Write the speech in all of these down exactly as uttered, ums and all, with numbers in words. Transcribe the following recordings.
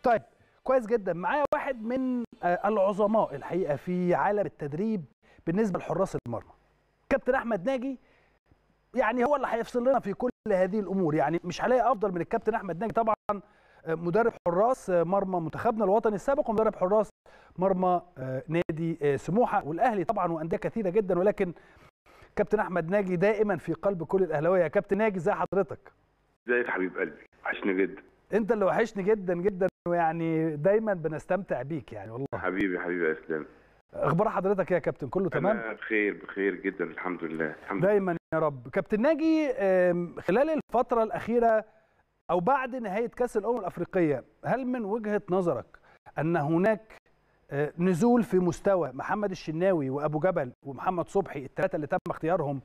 طيب كويس جدا. معايا واحد من العظماء الحقيقه في عالم التدريب بالنسبه لحراس المرمى، كابتن احمد ناجي. يعني هو اللي هيفصل لنا في كل هذه الامور، يعني مش هلاقي افضل من الكابتن احمد ناجي طبعا، مدرب حراس مرمى منتخبنا الوطني السابق ومدرب حراس مرمى نادي سموحه والاهلي طبعا وانديه كثيره جدا، ولكن كابتن احمد ناجي دائما في قلب كل الاهلاويه. يا كابتن ناجي ازي حضرتك؟ ازيك يا حبيب قلبي؟ وحشني جدا. انت اللي وحشني جدا جدا، ويعني دايما بنستمتع بيك يعني والله. حبيبي حبيبي يا اسلام. اخبار حضرتك يا كابتن؟ كله تمام؟ انا بخير بخير جدا الحمد لله. الحمد دايما لله. يا رب. كابتن ناجي، خلال الفتره الاخيره او بعد نهايه كاس الامم الافريقيه، هل من وجهه نظرك ان هناك نزول في مستوى محمد الشناوي وابو جبل ومحمد صبحي، الثلاثه اللي تم اختيارهم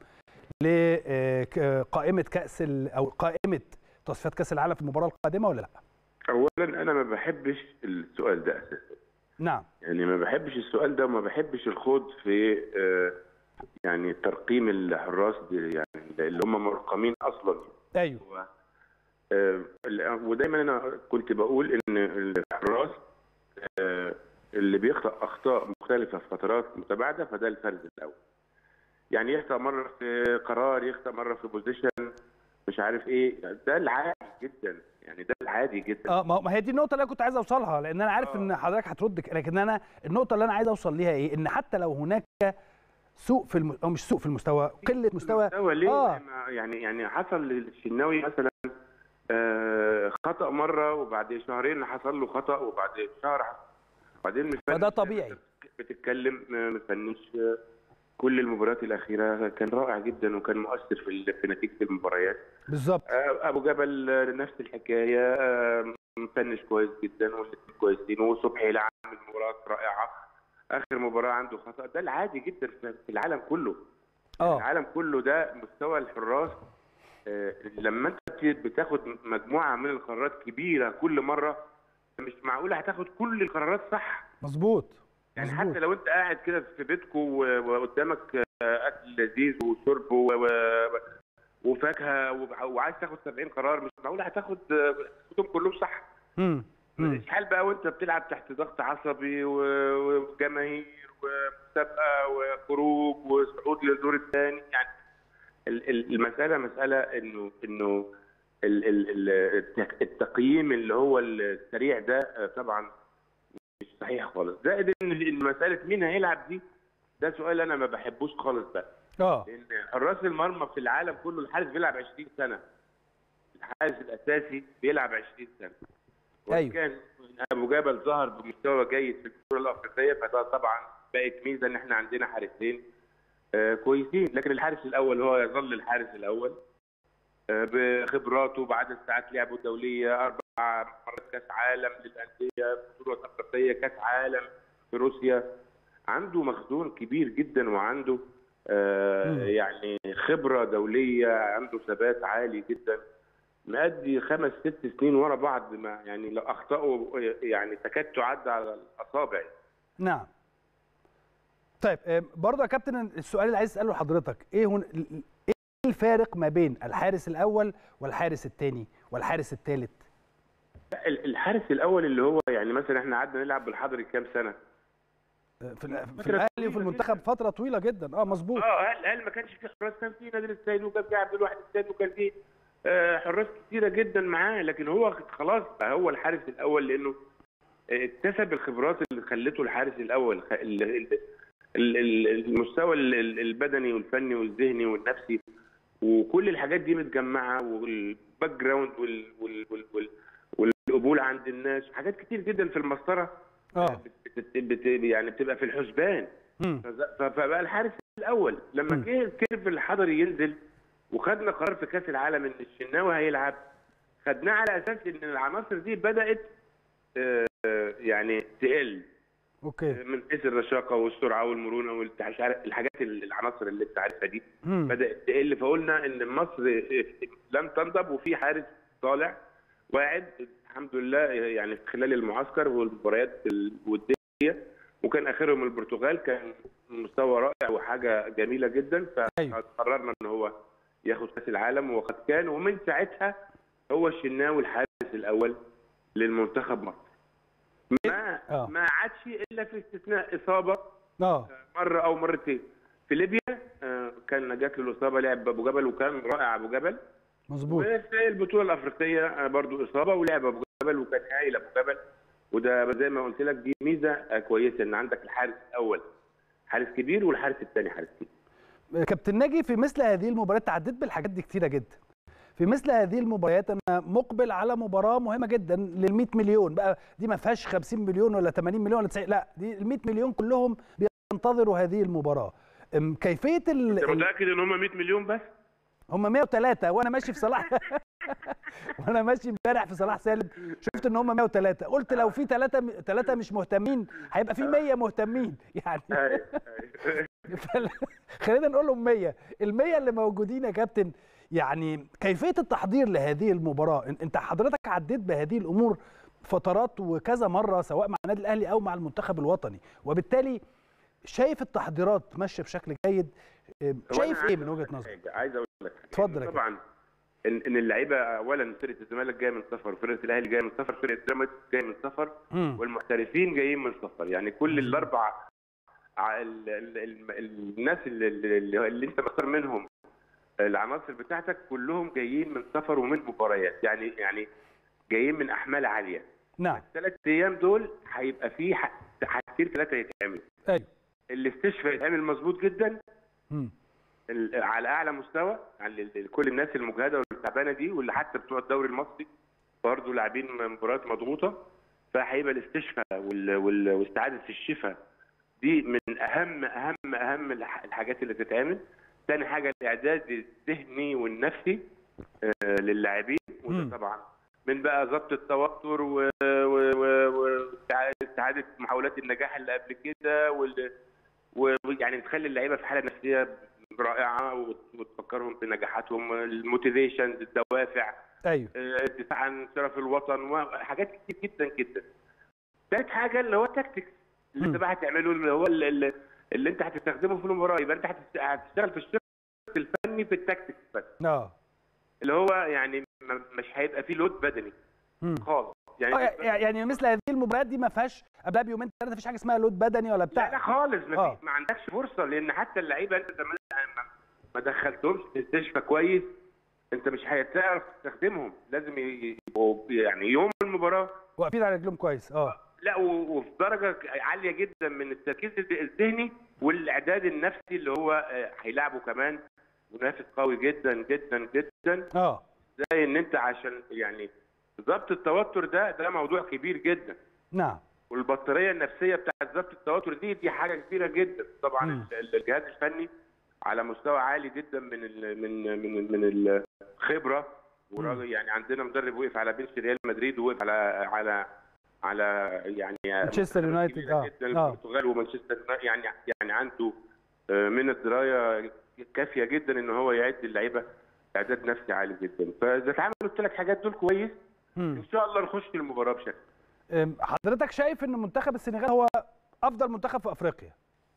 لقائمه كاس او قائمه تصفيات كاس العالم في المباراه القادمه ولا لا؟ اولا انا ما بحبش السؤال ده اساسا. نعم. يعني ما بحبش السؤال ده وما بحبش الخوض في يعني ترقيم الحراس يعني اللي هم مرقمين اصلا. ايوه. ودايما انا كنت بقول ان الحراس اللي بيخطأ اخطاء مختلفه في فترات متباعده فده الفرد الاول. يعني يخطأ مره في قرار، يخطأ مره في بوزيشن، مش عارف ايه، ده العادي جدا، يعني ده العادي جدا. اه ما هي دي النقطه اللي انا كنت عايز اوصلها، لان انا عارف آه. ان حضرتك هترد، لكن انا النقطه اللي انا عايز اوصل ليها ايه؟ ان حتى لو هناك سوء في الم... او مش سوء في المستوى، قله مستوى. المستوى ليه؟ آه. يعني يعني حصل للشناوي مثلا آه خطأ مره وبعد شهرين حصل له خطأ وبعد شهر وبعدين فده طبيعي. بتتكلم ما فنش كل المباريات الاخيره، كان رائع جدا وكان مؤثر في في نتيجه المباريات. بالظبط. ابو جبل نفس الحكايه، مفنش كويس جدا والاثنين كويسين، وصبحي لعب مباراه رائعه. اخر مباراه عنده خطا، ده العادي جدا في العالم كله. اه العالم كله ده مستوى الحراس. لما انت بتاخد مجموعه من القرارات كبيره كل مره، مش معقول هتاخد كل القرارات صح. مظبوط. يعني حتى لو انت قاعد كده في بيتكم وقدامك اكل لذيذ وشرب وفاكهه وعايز تاخد سبعين قرار، مش معقول هتاخد كلهم صح. امم الحال بقى وانت بتلعب تحت ضغط عصبي وجماهير ومسابقه وخروج وصعود للدور الثاني. يعني المساله مساله انه انه التقييم اللي هو السريع ده طبعا مش صحيح خالص. زائد ان مساله مين هيلعب دي، ده سؤال انا ما بحبوش خالص بقى. اه لان حراس المرمى في العالم كله الحارس بيلعب عشرين سنه. الحارس الاساسي بيلعب عشرين سنه. ايوه. كان ابو جبل ظهر بمستوى جيد في البطوله الافريقيه، فده طبعا بقت ميزه ان احنا عندنا حارسين آه كويسين، لكن الحارس الاول هو يظل الحارس الاول آه بخبراته بعدد ساعات لعبه الدوليه، اربع مرات كاس عالم للانديه، بطوله افريقيه، كاس عالم في روسيا. عنده مخزون كبير جدا وعنده آه يعني خبره دوليه، عنده ثبات عالي جدا، مادي خمس ست سنين ورا بعض، ما يعني لو اخطأوا يعني تكاد تعد على الاصابع. نعم. طيب برضه يا كابتن السؤال اللي عايز اساله لحضرتك، ايه هن... ايه الفارق ما بين الحارس الاول والحارس الثاني والحارس الثالث؟ الحارس الاول اللي هو يعني مثلا احنا قعدنا نلعب بالحضري كام سنه؟ في, في الاهلي وفي المنتخب جداً. فتره طويله جدا. اه مظبوط. اه هل هل ما كانش في حراس؟ كان في نادر السيد وكان في عبد الواحد السيد وكان في آه حراس كثيره جدا معاه، لكن هو خلاص بقى هو الحارس الاول لانه اكتسب الخبرات اللي خلته الحارس الاول. المستوى البدني والفني والذهني والنفسي وكل الحاجات دي متجمعه، والباك جراوند والقبول عند الناس، حاجات كتير جدا في المسطره اه بت يعني بتبقى في الحسبان. فبقى الحارس الاول لما جه الكيرف الحضري ينزل وخدنا قرار في كاس العالم ان الشناوي هيلعب، خدناه على اساس ان العناصر دي بدات آه يعني تقل. اوكي. من حيث الرشاقه والسرعه والمرونه والحاجات العناصر اللي انت عارفها دي مم. بدات تقل، فقلنا ان مصر لم تنضب وفي حارس طالع واعد الحمد لله يعني خلال المعسكر والمباريات الوديه، وكان اخرهم البرتغال، كان مستوى رائع وحاجه جميله جدا. فقررنا ان هو ياخد كاس العالم وقد كان، ومن ساعتها هو الشناوي الحارس الاول للمنتخب مصر. ما آه. ما عادش الا في استثناء اصابه اه مره او مرتين. في ليبيا آه، كان جات له الاصابه، لعب ابو جبل وكان رائع ابو جبل. مظبوط. وفي البطوله الافريقيه آه، برضو اصابه ولعب ابو جبل وكان هايل ابو جبل. وده زي ما قلت لك دي ميزه آه، كويسه ان عندك الحارس الاول حارس كبير والحارس الثاني حارس كبير. كابتن ناجي، في مثل هذه المباريات تعديت بالحاجات دي كتيره جدا. في مثل هذه المباريات انا مقبل على مباراه مهمه جدا لل مية مليون، بقى دي ما فيهاش خمسين مليون ولا ثمانين مليون ولا تسعين، لا دي ال مية مليون كلهم بينتظروا هذه المباراه. أم، كيفيه ال... انت متاكد ان هم مية مليون بس؟ هم مية وتلاتة وانا ماشي في صلاح وانا ماشي امبارح في صلاح سالم شفت ان هم مية وتلاتة، قلت لو في ثلاثة ثلاثة مش مهتمين هيبقى في مية مهتمين يعني. أيوة، أيوة. خلينا نقول لهم مية، ال مية اللي موجودين يا كابتن. يعني كيفيه التحضير لهذه المباراه، انت حضرتك عديت بهذه الامور فترات وكذا مره سواء مع النادي الاهلي او مع المنتخب الوطني، وبالتالي شايف التحضيرات ماشيه بشكل جيد، شايف ايه من وجهه نظرك؟ عايز اقول لك اتفضل. طبعا ان ان اللعيبه اولا فرقه الزمالك جايه من سفر، وفرقه الاهلي جايه من سفر، فرقه الزمالك جايه من سفر، والمحترفين جايين من سفر. يعني كل الاربع ال ال ال الناس اللي, اللي, اللي انت مختار منهم العناصر بتاعتك كلهم جايين من سفر ومن مباريات، يعني يعني جايين من احمال عاليه. نعم. الثلاث ايام دول هيبقى فيه حاجتين ثلاثه يتعملوا. ايوه. الاستشفاء يتعمل مظبوط جدا. امم على اعلى مستوى، يعني كل الناس المجهده والتعبانه دي واللي حتى بتوع الدوري المصري برضه لاعبين مباريات مضغوطه، فهيبقى الاستشفاء واستعاده الشفاء دي من اهم اهم اهم الحاجات اللي تتعمل. ثاني حاجه الاعداد الذهني والنفسي للاعبين، وده طبعا من بقى ضبط التوتر واستعاده محاولات النجاح اللي قبل كده، ويعني تخلي اللعيبه في حاله نفسيه رائعه وتفكرهم بنجاحاتهم، الموتيفيشن، الدوافع، ايوه، الدفاع عن شرف الوطن وحاجات كتير جدا جدا. ثالث حاجه اللي هو التكتكس اللي انت بقى هتعمله، اللي هو اللي, اللي انت هتستخدمه في المباراه. يبقى انت هتشتغل في الشق الفني في التكتكس بس. اه اللي هو يعني مش هيبقى فيه لود بدني خالص. يعني اه يعني مثل هذه المباريات دي ما فيهاش قبلها بيومين ثلاثه مفيش حاجه اسمها لود بدني ولا بتاع. لا, لا خالص، ما, آه. ما عندكش فرصه، لان حتى اللعيبه انت زمان ما دخلتهمش في الاستشفاء كويس، انت مش هتعرف تستخدمهم. لازم يبقوا يعني يوم المباراه واقفين على رجلهم كويس. اه لا وفي درجه عاليه جدا من التركيز الذهني والاعداد النفسي، اللي هو هيلعبوا كمان منافس قوي جدا جدا جدا. اه زي ان انت عشان يعني ضبط التوتر ده ده موضوع كبير جدا. نعم. والبطاريه النفسيه بتاعت ضبط التوتر دي دي حاجه كبيره جدا. طبعا م. الجهاز الفني على مستوى عالي جدا من ال من من من الخبره، وراجل يعني عندنا مدرب وقف على بنش ريال مدريد ووقف على على على يعني مانشستر يونايتد اه البرتغال ومانشستر يعني يعني عنده من الدرايه كافيه جدا ان هو يعد اللعيبه اعداد نفسي عالي جدا. فاذا اتعملوا الثلاث حاجات دول كويس مم. ان شاء الله نخش المباراه بشكل. حضرتك شايف ان منتخب السنغال هو افضل منتخب في افريقيا؟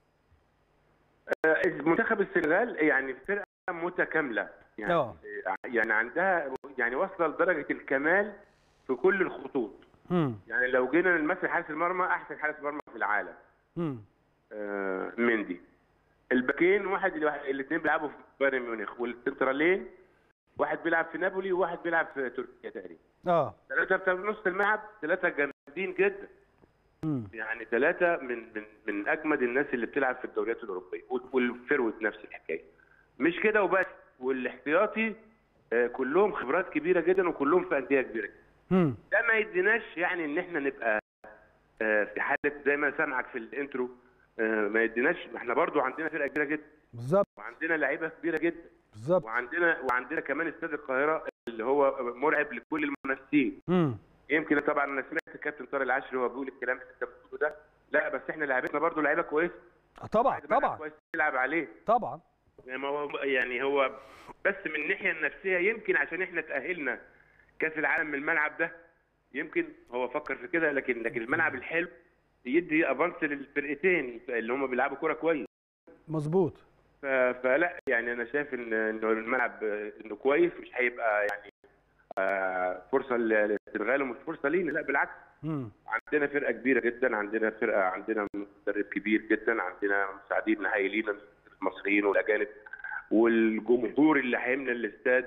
منتخب السنغال يعني فرقه متكامله، يعني أوه. يعني عندها يعني واصله لدرجه الكمال في كل الخطوط. مم. يعني لو جينا نمثل حارس المرمى، احسن حارس مرمى في العالم مم. آه مندي. الباكين واحد الاثنين بيلعبوا في بايرن ميونخ، والسنترالين واحد بيلعب في نابولي وواحد بيلعب في تركيا تقريبا. اه ثلاثه بتاع نص الملعب، ثلاثه جامدين جدا. مم. يعني ثلاثه من من من اجمد الناس اللي بتلعب في الدوريات الاوروبيه، والفيرود نفس الحكايه. مش كده وبس، والاحتياطي آه كلهم خبرات كبيره جدا وكلهم في انديه كبيره. امم ده ما يديناش يعني ان احنا نبقى آه في حاله زي ما سامعك في الانترو، آه ما يديناش. احنا برضو عندنا فرقه كبيره جدا بالظبط، وعندنا لعيبه كبيره جدا بالظبط، وعندنا وعندنا كمان استاد القاهره اللي هو مرعب لكل المنافسين. امم يمكن طبعا انا سمعت الكابتن طارق العشري وهو بيقول الكلام اللي انت بتقوله ده، لا بس احنا لعيبتنا برضو لعيبه كويسه. طبعا طبعا كويس تلعب عليه طبعا. يعني هو يعني هو بس من الناحيه النفسيه يمكن عشان احنا تاهلنا كاس العالم من الملعب ده، يمكن هو فكر في كده، لكن لكن الملعب الحلو يدي افانس للفرقتين اللي هم بيلعبوا كوره كويس. مظبوط. فلا يعني انا شايف ان انه الملعب انه كويس، مش هيبقى يعني فرصه للسنغال ومش فرصه لينا، لا بالعكس مم. عندنا فرقه كبيره جدا، عندنا فرقه، عندنا مدرب كبير جدا، عندنا مساعدين هايلين المصريين والاجانب، والجمهور اللي هيملى الاستاد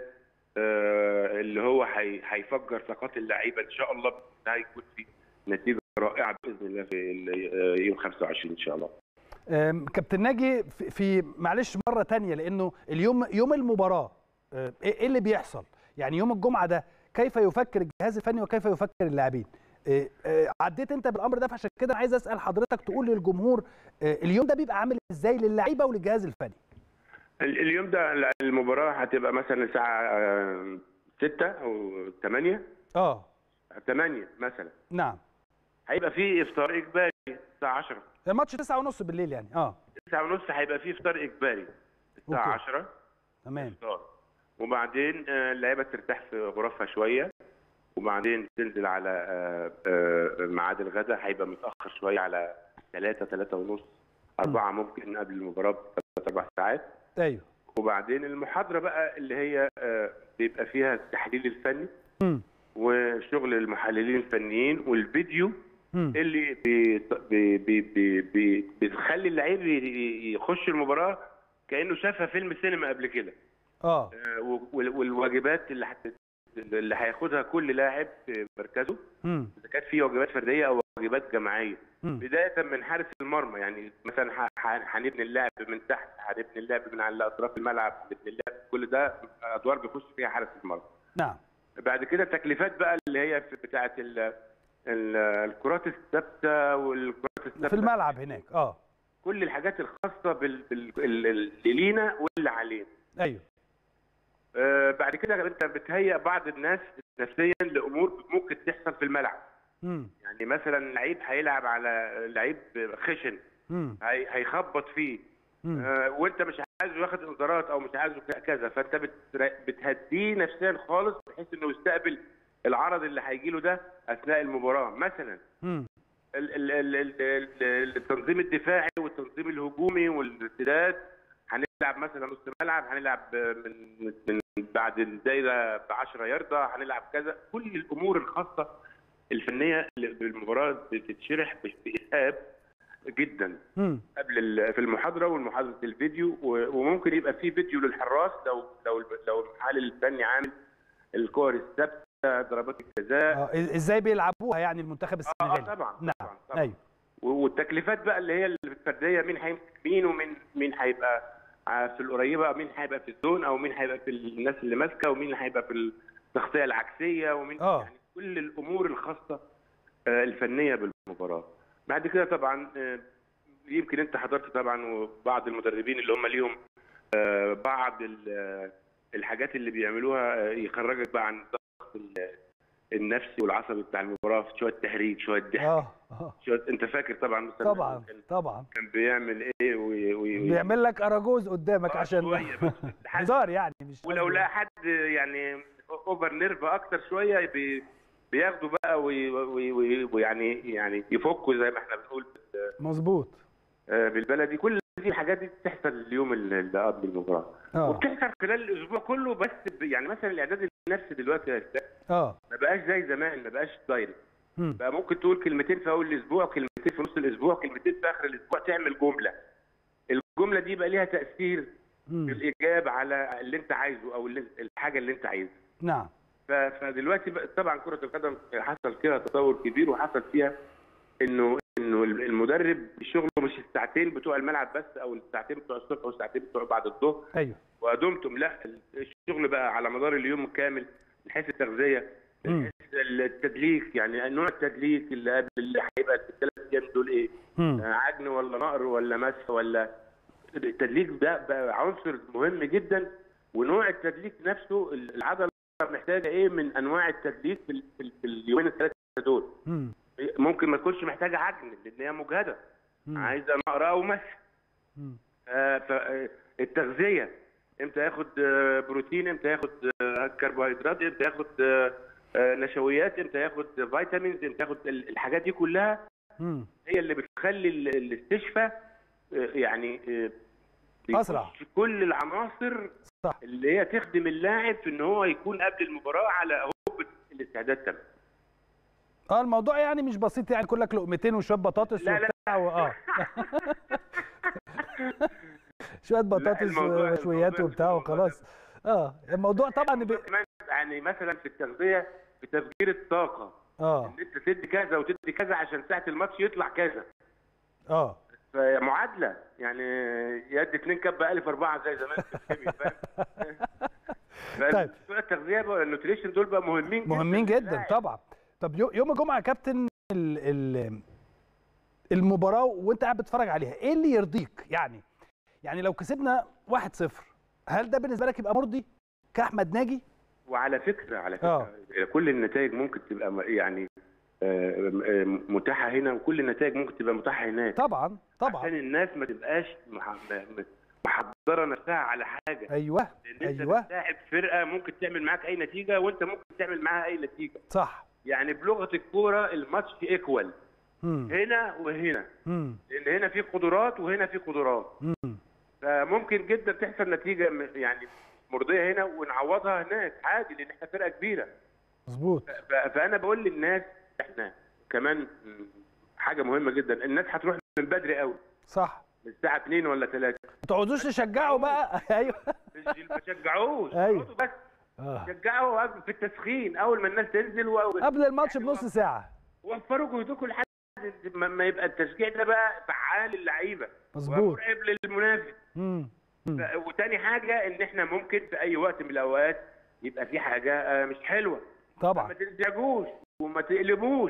آه، اللي هو هي- هيفجر طاقات اللعيبه ان شاء الله. هيكون في نتيجه رائعه باذن الله في ال- يوم خمسة وعشرين ان شاء الله. أم، كابتن ناجي في, في معلش مره تانية، لانه اليوم يوم المباراه أه، ايه إيه اللي بيحصل؟ يعني يوم الجمعه ده كيف يفكر الجهاز الفني وكيف يفكر اللاعبين؟ إيه، إيه، عديت انت بالامر ده، فعشان كده عايز اسال حضرتك تقول للجمهور إيه، اليوم ده بيبقى عامل ازاي للعيبه وللجهاز الفني؟ ال- اليوم ده المباراه هتبقى مثلا الساعه ستة او ثمانية، اه ثمانية مثلا. نعم. هيبقى في افطار اجباري الساعه عشرة. الماتش تسعة ونص بالليل يعني. اه تسعة ونص هيبقى في افطار اجباري الساعه اوكي عشرة. تمام. افطار، وبعدين آه، اللعيبه ترتاح في غرفها شويه، وبعدين تنزل على آه، آه، ميعاد الغداء. هيبقى متاخر شويه على ثلاثة، ثلاثة ونص، أربعة ممكن قبل المباراه بثلاث اربع ساعات. ايوه. وبعدين المحاضره بقى اللي هي آه، بيبقى فيها التحليل الفني امم وشغل المحللين الفنيين والفيديو امم اللي بي بي بي بي بي بتخلي اللعيب ي- يخش المباراه كانه شافها فيلم سينما قبل كده. اه آه، وال- والواجبات اللي حت... اللي هياخدها كل لاعب في مركزه، امم اذا كانت في واجبات فرديه او واجبات جماعيه. امم بدايه من حارس المرمى، يعني مثلا ح- ح- هنبني اللعب من تحت، هنبني اللعب من على اطراف الملعب، هنبني اللعب، كل ده ادوار بيخش فيها حارس المرمى. نعم. بعد كده التكليفات بقى اللي هي في- بتاعه ال... ال- الكرات الثابته والكرات الثابته في الملعب هناك. اه كل الحاجات الخاصه بال... بال... ال- اللي لينا واللي علينا. ايوه. آه، بعد كده انت بتهيئ بعض الناس نفسيا لامور ممكن تحصل في الملعب. امم يعني مثلا لعيب هيلعب على لعيب خشن، امم هي- هيخبط فيه، امم آه، وانت مش عايزه ياخد انذارات او مش عايزه ك- كذا، فانت بت- بتهديه نفسيا خالص بحيث انه يستقبل العرض اللي هيجي له ده اثناء المباراه. مثلا امم ال- ال- ال- ال- ال- التنظيم الدفاعي والتنظيم الهجومي والارتداد. هنلعب مثلا نص ملعب، هنلعب من من بعد الدايره ب عشرة ياردة، هنلعب كذا. كل الامور الخاصه الفنيه اللي بالمباراه بتتشرح باسهاب جدا امم قبل ال- في المحاضره والمحاضره الفيديو، و- وممكن يبقى في فيديو للحراس لو لو لو المحلل الفني عامل الكور الثابته، ضربات الجزاء. اه إز- ازاي بيلعبوها يعني المنتخب اه السنغالي؟ طبعا نعم. طبعا طبعا. ايوه. والتكليفات بقى اللي هي الفرديه، مين هيمسك مين، ومين مين هيبقى في القريبه، مين هيبقى في الزون، او مين هيبقى في الناس اللي ماسكه، ومين اللي هيبقى في التغطيه العكسيه، ومين اه يعني كل الامور الخاصه آه، الفنيه بالمباراه. بعد كده طبعا آه، يمكن انت حضرت طبعا، وبعض المدربين اللي هم ليهم آه، بعض ال- آه، الحاجات اللي بيعملوها آه، يخرجك بقى عن الضغط ال- النفسي والعصبي بتاع المباراه، شويه تهريج، شويه ضحك، اه اه شويه. انت فاكر طبعا مثلا طبعا كان طبعا. كان بيعمل ايه وي وي وي بيعمل لك اراجوز قدامك آه، عشان شوية بس. هزار يعني، مش ولو قصدي. لا حد يعني اوفر نيرف اكتر شويه بي بياخدوا بقى وي- وي- وي- ويعني يعني يفكوا زي ما احنا بنقول مظبوط. آه، بالبلدي. كل دي الحاجات دي بتحصل اليوم اللي اللي قبل المباراه، اه وبتحصل خلال الاسبوع كله. بس ب- يعني مثلا الاعداد النفسي دلوقتي يا أستاذ اه ما بقاش زي زمان، ما بقاش دايركت. مم. بقى ممكن تقول كلمتين في اول الاسبوع، كلمتين في نص الاسبوع، كلمتين في اخر الاسبوع، تعمل جمله. الجمله دي بقى ليها تاثير مم. بالايجاب على اللي انت عايزه او اللي الحاجه اللي انت عايزها. نعم. ف- فدلوقتي بقى طبعا كره القدم حصل فيها تطور كبير، وحصل فيها انه انه المدرب شغله مش الساعتين بتوع الملعب بس، او الساعتين بتوع الصبح والساعتين بتوع بعد الظهر ايوه. وادمتم. لا، الشغل بقى على مدار اليوم كامل، من حيث التغذيه، من مم. حيث التدليك، يعني نوع التدليك اللي قبل اللي هيبقى في الثلاث ايام دول ايه؟ مم. آه، عجن ولا نقر ولا مس ولا. التدليك ده بقى عنصر مهم جدا، ونوع التدليك نفسه العضله محتاجه ايه من انواع التدليك في, ال- في, ال- في اليومين الثلاثه دول. مم. ممكن ما تكونش محتاجه عجن لان هي مجهده، مم. عايزه نقر او مس. مم. آه، فالتغذيه امتى ياخد آه، بروتين، امتى ياخد آه، كربوهيدرات، امتى ياخد آه، آه، نشويات، امتى ياخد فيتامينز، امتى ياخد ال- الحاجات دي كلها مم. هي اللي بتخلي ال- الاستشفاء آه، يعني آه، أسرع. بيخش في كل العناصر صح. اللي هي تخدم اللاعب في ان هو يكون قبل المباراه على هوب الاستعداد تمام. اه الموضوع يعني مش بسيط، يعني كلك لقمتين وشويه بطاطس لا لا وبتاع و... اه شويه بطاطس الموضوع ومشويات وبتاع وخلاص. اه الموضوع طبعا ب... كمان يعني مثلا في التغذيه، في تفجير الطاقه، اه ان انت تدي كذا وتدي كذا عشان ساعه الماتش يطلع كذا. اه فمعادله يعني، يدي اتنين كب الف اربعه زي زمان في الكيمياء، فاهم؟ طيب فبتوع التغذيه بقى النوتريشن دول بقى مهمين جدا مهمين جدا طبعا. طب يوم الجمعه يا كابتن ال... ال... المباراه وانت قاعد بتتفرج عليها، ايه اللي يرضيك؟ يعني يعني لو كسبنا واحد صفر، هل ده بالنسبه لك يبقى مرضي كاحمد ناجي؟ وعلى فكره على فكره أوه. كل النتائج ممكن تبقى يعني متاحه هنا، وكل النتائج ممكن تبقى متاحه هناك. طبعا طبعا عشان الناس ما تبقاش محضره نفسها على حاجه. ايوه لان انت ايوه بتلاعب فرقه ممكن تعمل معاك اي نتيجه، وانت ممكن تعمل معاها اي نتيجه. صح. يعني بلغه الكوره الماتش ايكوال هنا وهنا. مم. لان هنا في قدرات وهنا في قدرات. مم. فممكن جدا تحصل نتيجه يعني مرضيه هنا ونعوضها هناك عادي، لان احنا فرقه كبيره. مظبوط. فانا بقول للناس احنا كمان حاجه مهمه جدا، الناس هتروح من بدري قوي. صح. الساعه اتنين ولا تلاتة. ما تقعدوش تشجعوا بقى. ايوه ما تشجعوش. ايوه بس آه. شجعوا في التسخين اول ما الناس تنزل و... قبل الماتش يعني بنص ساعه. وفروا جهدكم لحد ما يبقى التشجيع ده بقى فعال للعيبه. مظبوط. ومرعب للمنافس. امم ف... وتاني حاجه ان احنا ممكن في اي وقت من الاوقات يبقى في حاجه مش حلوه. طبعا. ما تنزعجوش وما تقلبوش.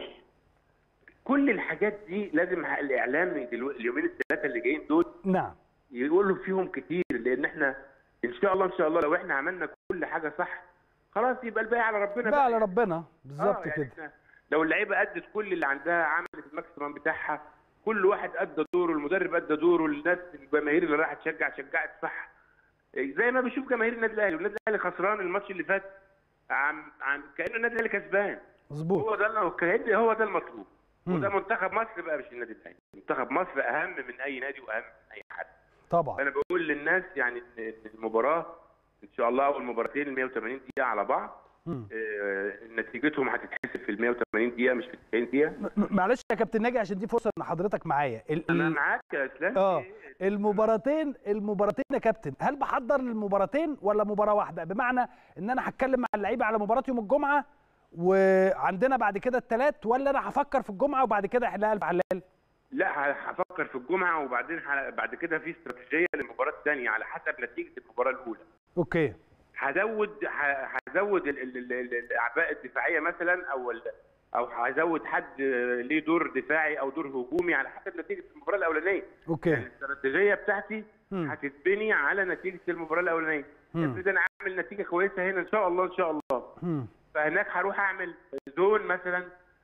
كل الحاجات دي لازم الاعلام اليومين الثلاثه اللي جايين دول نعم يقولوا فيهم كتير، لان احنا ان شاء الله ان شاء الله لو احنا عملنا كل حاجه صح خلاص يبقى الباقي على ربنا بقى على ربنا بالظبط. آه يعني كده. لو اللعيبه ادت كل اللي عندها، عملت الماكسيمم بتاعها، كل واحد ادى دوره، المدرب ادى دوره، الناس الجماهير اللي راحت تشجع شجعت صح، زي ما بيشوف جماهير النادي الاهلي. والنادي الاهلي خسران الماتش اللي فات عم عم كانه النادي الاهلي كسبان. مظبوط. هو ده هو ده المطلوب. وده منتخب مصر بقى، مش النادي الاهلي. منتخب مصر اهم من اي نادي واهم من اي حد. طبعا. انا بقول للناس يعني ان المباراه ان شاء الله اول مباراتين ال مية وتمانين دقيقه على بعض، آه نتيجتهم هتتحسب في ال مية وتمانين دقيقه مش في تسعين دقيقه. معلش يا كابتن ناجي عشان دي فرصه ان حضرتك معايا. انا معاك يا اسلام. اه المباراتين المباراتين يا كابتن، هل بحضر للمباراتين ولا مباراه واحده؟ بمعنى ان انا هتكلم مع اللعيبه على مباراه يوم الجمعه وعندنا بعد كده الثلاث، ولا انا هفكر في الجمعه وبعد كده احلها الف حلال؟ لا هفكر في الجمعه وبعدين بعد كده في استراتيجيه للمباراه الثانيه على حسب نتيجه المباراه الاولى. اوكي. هزود هزود الاعباء الدفاعيه مثلا، او او هزود حد ليه دور دفاعي او دور هجومي على حسب نتيجه المباراه الاولانيه. اوكي. يعني الاستراتيجيه بتاعتي هتتبني على نتيجه المباراه الاولانيه. افرض انا عامل نتيجه كويسه هنا ان شاء الله ان شاء الله، مم. فهناك هروح اعمل زون مثلا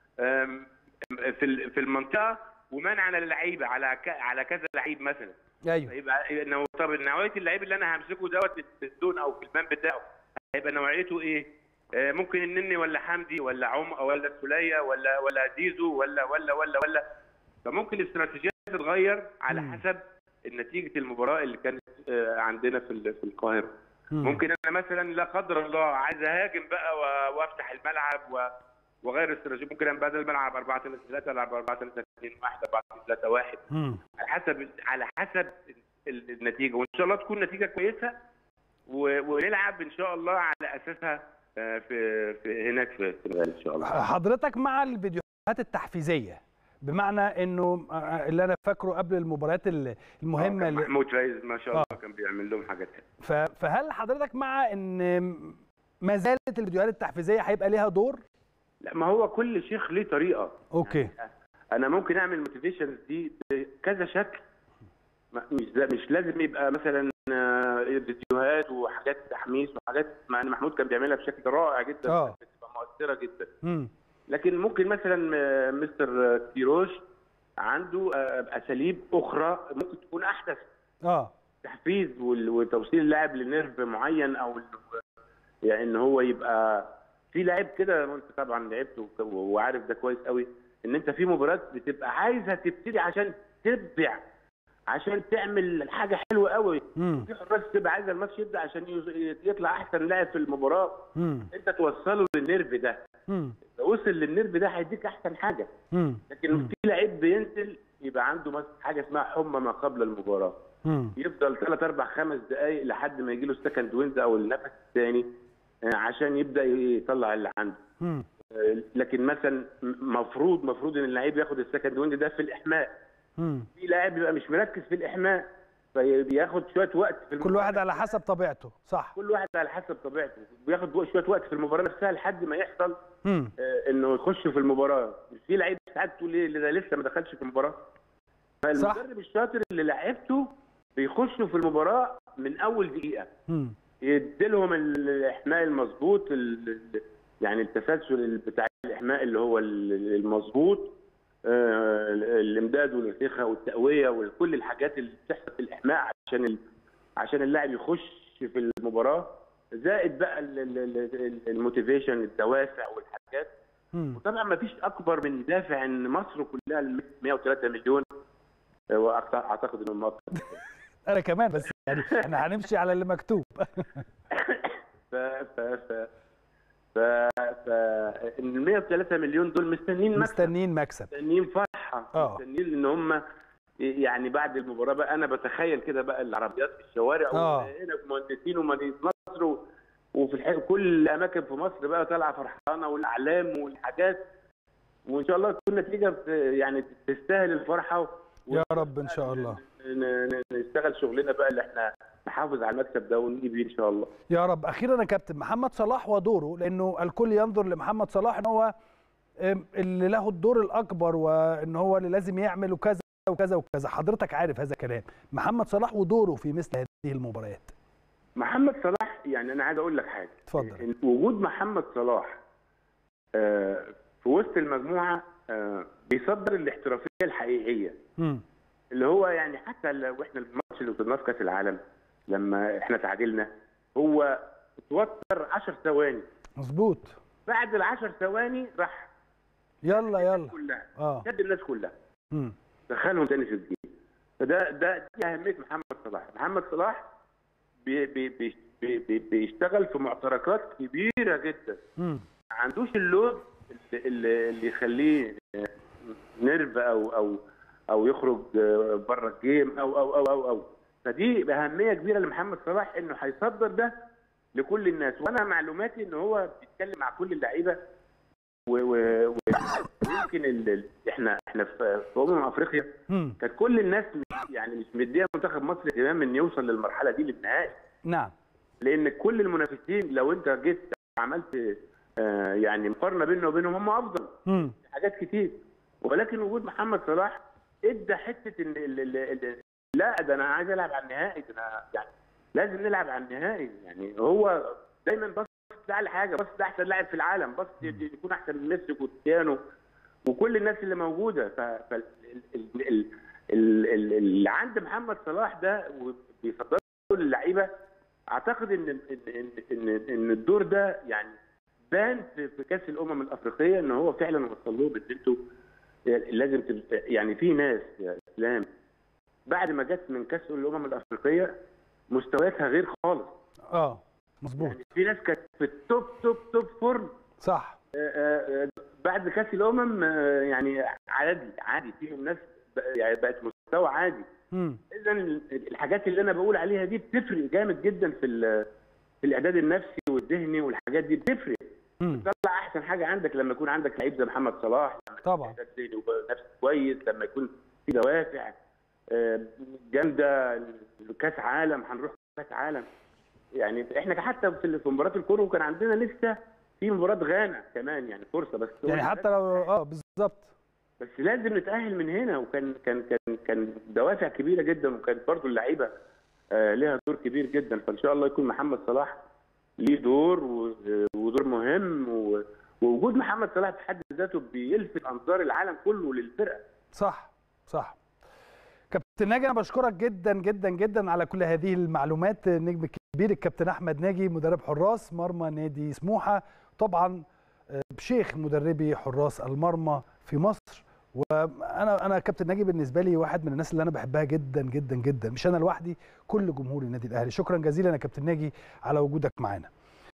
في في المنطقه ومنع للعيبه على على كذا لعيب مثلا. ايوه. يبقى انه طب نوعيه اللعيب اللي انا همسكه دوت في الزون او في المان بتاعه هيبقى نوعيته ايه؟ آه ممكن النني ولا حمدي ولا عم ولا السوليه ولا ولا زيزو ولا ولا ولا ولا فممكن الاستراتيجيه تتغير على م. حسب نتيجه المباراه اللي كانت آه عندنا في في القاهره. م. ممكن انا مثلا لا قدر الله عايز اهاجم بقى وافتح الملعب و وغير الاستراتيجيه، ممكن انا بدل ما العب أربعة ثلاثة ثلاثة العب أربعة ثلاثة اثنين واحد أربعة ثلاثة واحد على حسب على حسب النتيجه، وان شاء الله تكون نتيجه كويسه ونلعب ان شاء الله على اساسها في في هناك في السنغال ان شاء الله. حضرتك مع الفيديوهات التحفيزيه، بمعنى انه اللي انا فاكره قبل المباريات المهمه اللي محمود فايز ما شاء الله آه. كان بيعمل لهم حاجات. فهل حضرتك مع ان ما زالت الفيديوهات التحفيزيه هيبقى ليها دور؟ لا، ما هو كل شيخ ليه طريقه. اوكي. يعني انا ممكن اعمل موتيفيشنز دي بكذا شكل، مش مش لازم يبقى مثلا فيديوهات وحاجات تحميس وحاجات، مع ان محمود كان بيعملها بشكل رائع جدا اه بتبقى مؤثره جدا. امم لكن ممكن مثلا مستر كيروش عنده اساليب اخرى ممكن تكون احدث. اه تحفيز وتوصيل اللاعب لنيرف معين، او يعني ان هو يبقى في لاعب كده، وانت طبعا لعبت وعارف ده كويس قوي، ان انت في مباريات بتبقى عايزها تبتدي عشان تبدع، عشان تعمل حاجه حلوه قوي. في حراس بتبقى عايزه الماتش يبدا عشان يطلع احسن لاعب في المباراه. مم. انت توصله للنيرف ده. مم. وصل للنيرف ده هيديك احسن حاجه. مم. لكن في لعيب بينزل يبقى عنده مثلا حاجه اسمها حمى ما قبل المباراه، مم. يفضل ثلاث اربع خمس دقائق لحد ما يجي له السكند ويند او النفس الثاني عشان يبدا يطلع اللي عنده. مم. لكن مثلا مفروض مفروض ان اللعيب ياخد السكند ويند ده في الاحماء. مم. في لاعب بيبقى مش مركز في الاحماء فبياخد شويه وقت في المباراه. كل واحد على حسب طبيعته. صح، كل واحد على حسب طبيعته، بياخد شويه وقت في المباراه نفسها لحد ما يحصل مم. آه انه يخش في المباراه. في لعيب ساعات تقول ايه ده لسه ما دخلش في المباراه. فالمدرب الشاطر اللي لعبته بيخشوا في المباراه من اول دقيقه. مم. يديلهم الاحماء المظبوط، يعني التسلسل بتاع الاحماء اللي هو المظبوط، الامداد والارتخاء والتقويه وكل الحاجات اللي بتحصل في الاحماء عشان عشان اللاعب يخش في المباراه، زائد بقى الموتيفيشن الدوافع والحاجات. وطبعا ما فيش اكبر من دافع ان مصر كلها مئة وثلاثة مليون، واعتقد انه مصر انا كمان، بس يعني احنا هنمشي على اللي مكتوب. ف ف ف ف ف ال مئة وثلاثة مليون دول مستنيين مكسب، مستنيين مكسب، مستنيين فرحه، اه مستنيين ان هم يعني بعد المباراه بقى انا بتخيل كده بقى العربيات في الشوارع وهنا مهندسين ومدينه مصر وفي الحقيقة كل الاماكن في مصر بقى طالعه فرحانه والاعلام والحاجات، وان شاء الله تكون نتيجه يعني تستاهل الفرحه. يا رب ان شاء الله نشتغل شغلنا بقى اللي احنا نحافظ على المكسب ده ونجيب بيه ان شاء الله. يا رب. اخيرا يا كابتن، محمد صلاح ودوره، لانه الكل ينظر لمحمد صلاح ان هو اللي له الدور الاكبر وان هو اللي لازم يعمل وكذا وكذا وكذا. حضرتك عارف هذا الكلام، محمد صلاح ودوره في مثل هذه المباريات. محمد صلاح يعني انا عايز اقول لك حاجه، اتفضل. وجود محمد صلاح في وسط المجموعه بيصدر الاحترافيه الحقيقيه. امم اللي هو يعني حتى لو احنا الماتش اللي وصلناه في كاس العالم لما احنا تعادلنا، هو اتوتر عشر ثواني. مظبوط. بعد العشر ثواني راح يلا يلا كلها اه شد الناس كلها. امم دخلهم تاني في الجيم. فده ده دي اهميه محمد صلاح. محمد صلاح بي بي بي بي بيشتغل في معتركات كبيره جدا. امم ما عندوش اللود اللي, اللي يخليه نيرف او او او يخرج بره الجيم او او او او او فدي باهميه كبيره لمحمد صلاح انه هيصدر ده لكل الناس. وانا معلوماتي ان هو بيتكلم مع كل اللعيبه ويمكن ال... احنا احنا في امم افريقيا كانت كل الناس يعني مش مديه منتخب مصر اهتمام ان يوصل للمرحله دي للنهائي. نعم. لان كل المنافسين لو انت جيت عملت آه يعني مقارنه بيننا وبينهم هم افضل امم حاجات كتير، ولكن وجود محمد صلاح ادى حته ان ال... ال... ال... لا ده انا عايز العب على النهائي، ده انا يعني لازم نلعب على النهائي. يعني هو دايما بص ده على حاجه، بص ده احسن لاعب في العالم، بص يكون احسن من ميسي وكريستيانو وكل الناس اللي موجوده. ف اللي عند محمد صلاح ده وبيفضله للعيبه، اعتقد ان ان ان ان الدور ده يعني بان في كاس الامم الافريقيه ان هو فعلا وصل لهم ان انتوا لازم يعني في ناس يا اسلام بعد ما جت من كاس الامم الافريقيه مستوياتها غير خالص. اه مظبوط. يعني في ناس كانت في التوب توب توب فورم صح. آآ آآ بعد كاس الامم يعني عادي عادي فيهم ناس يعني بقت مستوى عادي. امم اذا الحاجات اللي انا بقول عليها دي بتفرق جامد جدا في في الاعداد النفسي والذهني، والحاجات دي بتفرق. بتطلع احسن حاجه عندك لما يكون عندك لعيب زي محمد صلاح، لما طبعا اعداد ذهني ونفسي كويس، لما يكون في دوافع جامده. كاس عالم هنروح كاس عالم. يعني احنا حتى في مباراه الكونغو كان عندنا لسه في مباراه غانا كمان يعني فرصه، بس يعني حتى لو اه بالظبط، بس لازم نتاهل من هنا. وكان كان كان كان دوافع كبيره جدا، وكانت برضو اللعيبه آه ليها دور كبير جدا. فان شاء الله يكون محمد صلاح ليه دور ودور مهم، ووجود محمد صلاح في حد ذاته بيلفت انظار العالم كله للفرقه. صح صح. كابتن ناجي انا بشكرك جدا جدا جدا على كل هذه المعلومات. النجم الكبير الكابتن احمد ناجي مدرب حراس مرمى نادي سموحه، طبعا شيخ مدربي حراس المرمى في مصر. وانا انا كابتن ناجي بالنسبه لي واحد من الناس اللي انا بحبها جدا جدا جدا، مش انا لوحدي، كل جمهور النادي الاهلي. شكرا جزيلا يا كابتن ناجي على وجودك معانا.